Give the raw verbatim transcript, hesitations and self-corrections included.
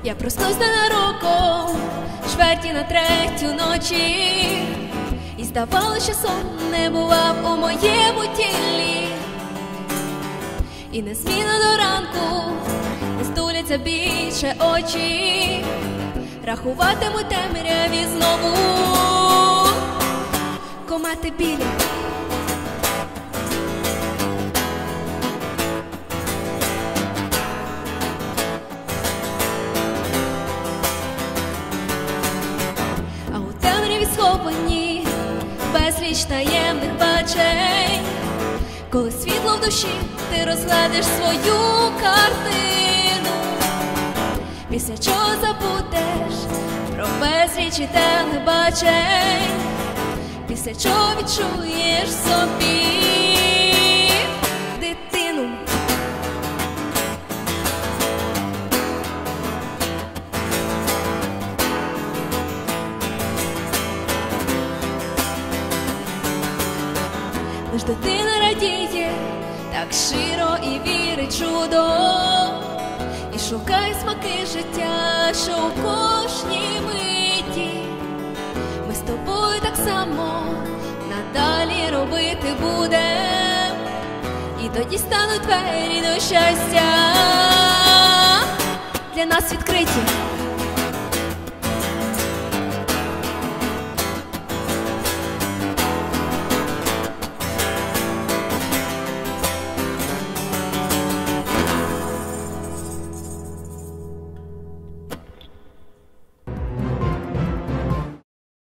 Я проснусь ненароком, чверті на третю ночі, і здавалося, що сон не бував у моєму тілі. І незмінно до ранку не стуляться більше очі, рахуватиму темряві знову комети білі. А у темряві сховані безліч таємних бачень, коли світло в душі ти розгледиш свою картину, після чого забудеш про безліч і телебачень, після чого відчуєш собі дитину. Лиш дитина радіє так щиро і вірить чудо, і шукає смаки життя, що у кожній миті. Ми з тобою так само надалі робити будем, і тоді стануть двері до щастя для нас відкриті.